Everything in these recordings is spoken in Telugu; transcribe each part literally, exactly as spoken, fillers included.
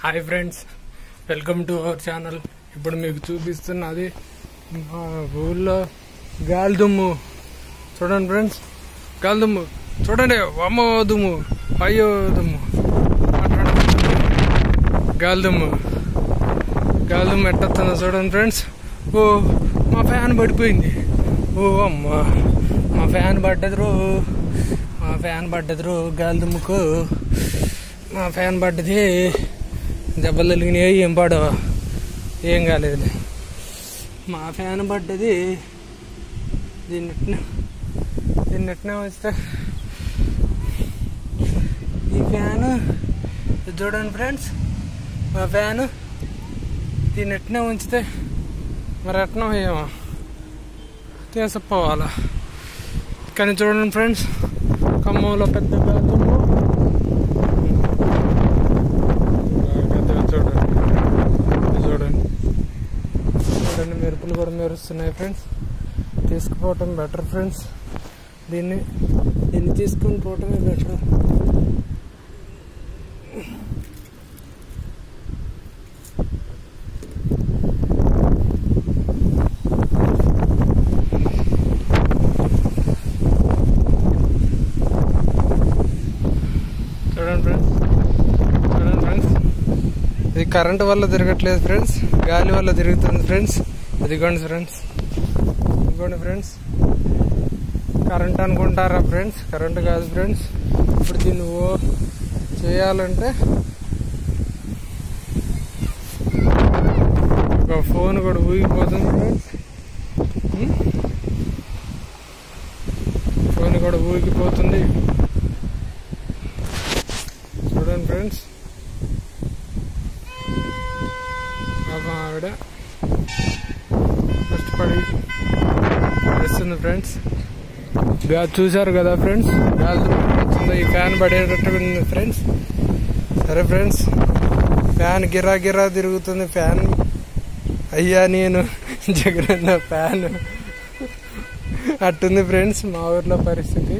Hi friends, welcome to our channel. ఇప్పుడు మీకు చూపిస్తున్నది మా ఊళ్ళో గాలి దుమ్ము. చూడండి ఫ్రెండ్స్, గాలి దుమ్ము చూడండి. అమ్మో దుమ్ము, అయ్యో దుమ్ము, గాలి దుమ్ము గాలి దుమ్ము ఎట్టొస్తుందో చూడండి ఫ్రెండ్స్. ఓ మా ఫ్యాన్ పడిపోయింది. ఓ అమ్మ, మా ఫ్యాన్ పడ్డది రో మా ఫ్యాన్ పడ్డది రో గాలి దుమ్ముకు మా ఫ్యాన్ పడ్డది. దెబ్బలు తగిలినాయి, ఏం పడవ, ఏం కాలేదు. మా ఫ్యాన్ పడ్డది. దీన్ని దీన్నెట్నే వస్తే ఈ ఫ్యాను చూడండి ఫ్రెండ్స్, మా ఫ్యాను దీన్ని ఎట్నే ఉంచితే మరి ఎట్నో ఏమో తీసుకుపోవాలా. కానీ చూడండి ఫ్రెండ్స్, ఖమ్మంలో పెద్ద గాలి చూడండి చూడండి చూడండి మెరుపులు కూడా మెరుస్తున్నాయి ఫ్రెండ్స్. తీసుకుపోవటం better friends. దీన్ని దీన్ని తీసుకొని పోవటమే బెటర్. చూడండి ఫ్రెండ్స్ చూడండి ఫ్రెండ్స్ ఇది కరెంటు వల్ల తిరగట్లేదు ఫ్రెండ్స్, గాలి వల్ల తిరుగుతుంది ఫ్రెండ్స్. ఇదిగోండి ఫ్రెండ్స్, ఇదిగోండి ఫ్రెండ్స్. కరెంట్ అనుకుంటారా ఫ్రెండ్స్? కరెంటు కాదు ఫ్రెండ్స్. ఇప్పుడు దీన్ని ఓ చేయాలంటే ఒక ఫోన్ కూడా ఊగిపోతుంది ఫ్రెండ్స్. ఫోన్ కూడా ఊగిపోతుంది. చూడండి ఫ్రెండ్స్, ఆవిడ కష్టపడి చేస్తుంది ఫ్రెండ్స్. గా చూసారు కదా ఫ్రెండ్స్, గాలి వచ్చిందో ఈ ఫ్యాన్ పడేటట్టుగా ఉంది ఫ్రెండ్స్. సరే ఫ్రెండ్స్, ఫ్యాన్ గిరా గిరా తిరుగుతుంది. ఫ్యాన్ అయ్యా నేను జగనన్న ఫ్యాన్ అట్టుంది ఫ్రెండ్స్ మా ఊర్లో పరిస్థితి.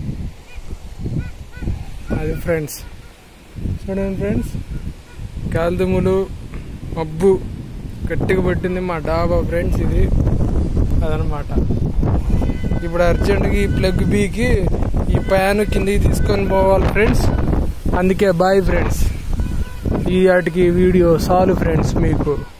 అది ఫ్రెండ్స్, చూడండి ఫ్రెండ్స్, గాలి దుమ్ములు మబ్బు గట్టిగా పట్టింది మా డాబా ఫ్రెండ్స్. ఇది అదనమాట. ఇప్పుడు అర్జెంట్గా ఈ ప్లగ్ బీకి ఈ ఫ్యాన్ కిందకి తీసుకొని పోవాలి ఫ్రెండ్స్. అందుకే బాయ్ ఫ్రెండ్స్. ఈ వాటికి వీడియో చాలు ఫ్రెండ్స్ మీకు.